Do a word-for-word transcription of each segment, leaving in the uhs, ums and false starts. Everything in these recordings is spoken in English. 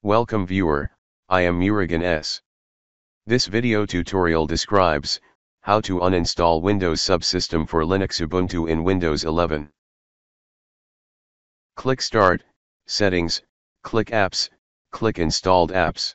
Welcome viewer, I am Murugan S. This video tutorial describes how to uninstall Windows Subsystem for Linux Ubuntu in Windows eleven. Click Start, Settings, click Apps, click Installed Apps.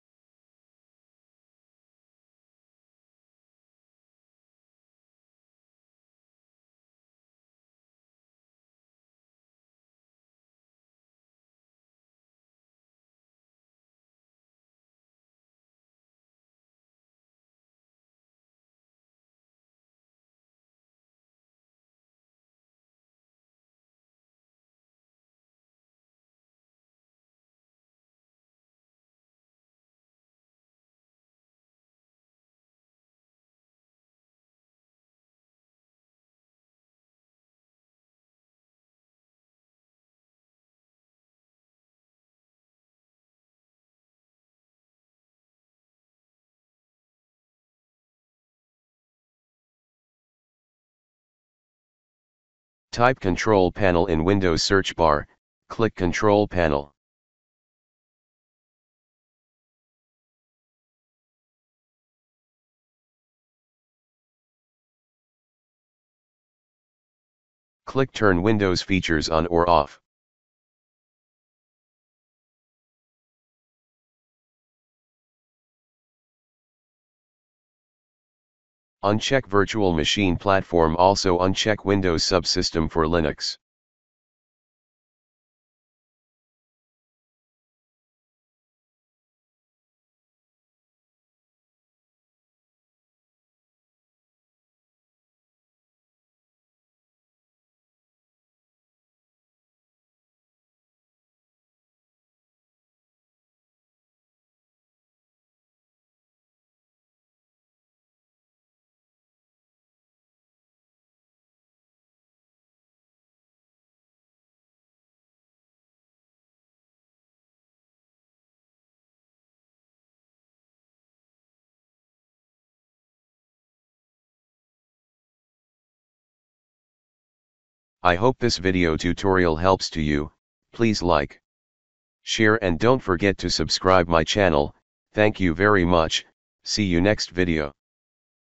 Type Control Panel in Windows search bar, click Control Panel. Click Turn Windows features on or off. Uncheck Virtual Machine Platform. Also uncheck Windows Subsystem for Linux. I hope this video tutorial helps to you. Please like, share and don't forget to subscribe my channel. Thank you very much. See you next video.